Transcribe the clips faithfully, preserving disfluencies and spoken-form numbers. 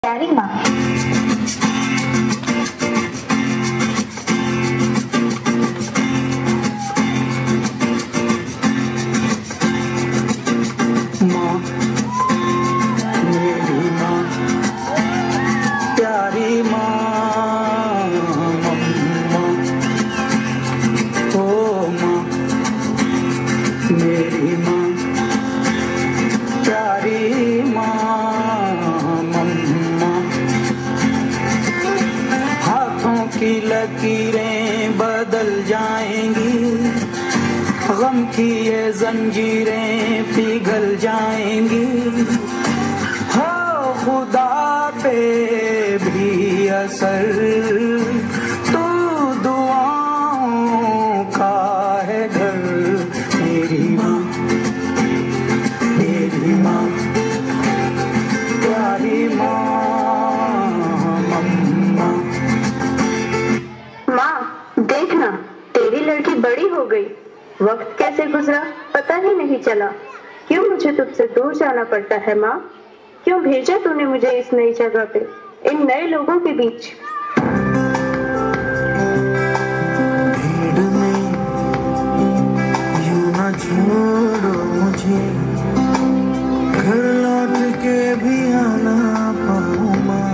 प्यारी माँ। माँ, मेरी माँ, प्यारी माँ, मम्मा, ओ माँ, मेरी माँ, प्यारी माँ, मम्मा। हाथों की लकीरें बदल जाएंगी, गम की ये जंजीरें पिघल जाएंगी। हो खुदा पे भी असर तो दुआओं का है घर। मेरी माँ, मेरी माँ, प्यारी माँ, मम्मा। माँ देखना, तेरी लड़की बड़ी हो गई। वक्त कैसे गुजरा पता ही नहीं चला। क्यों मुझे तुझसे दूर जाना पड़ता है माँ? क्यों भेजा तूने मुझे इस नई जगह पे, इन नए लोगों के बीच? भीड़ में यूं न छोड़ो मुझे, घर लौट के भी आना पाऊँ माँ।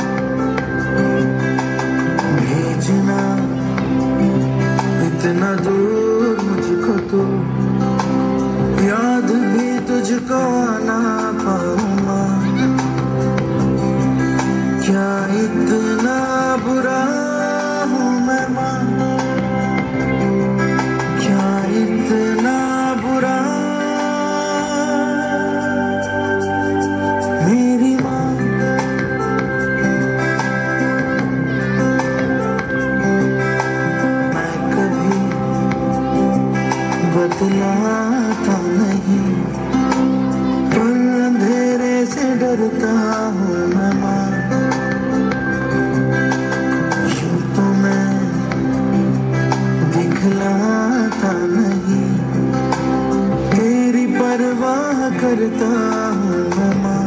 भेजना इतना दूर मुझको तो, याद भी तुझको आना पाऊँ माँ। क्या इतना बुरा हूँ मैं माँ? क्या इतना बुरा? मेरी माँ, मैं कभी बतलाता नहीं, पर अंधेरे से डरता हूँ मैं माँ। यूं तो मैं दिखलाता नहीं, तेरी परवाह करता हूँ मैं माँ।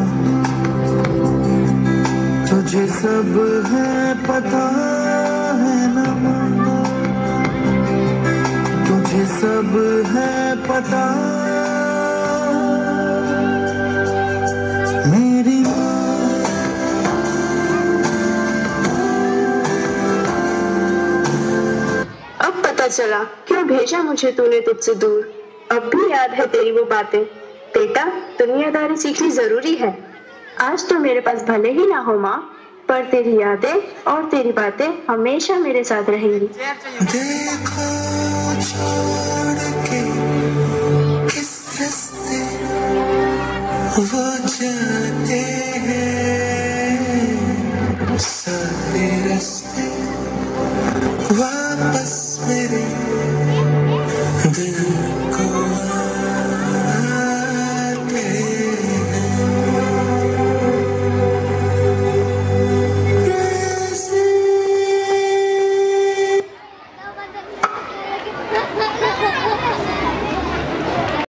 तुझे सब है पता है ना माँ, तुझे सब है पता। मेरी माँ, अब पता चला क्यों भेजा मुझे तूने तुझसे दूर। अब भी याद है तेरी वो बातें। बेटा, दुनियादारी सीखनी जरूरी है। आज तो मेरे पास भले ही ना हो माँ, पर तेरी यादें और तेरी बातें हमेशा मेरे साथ रहेंगी। देखो छोड़ के किस रास्ते वो जाते हैं, सारे रास्ते वापस मेरे दिल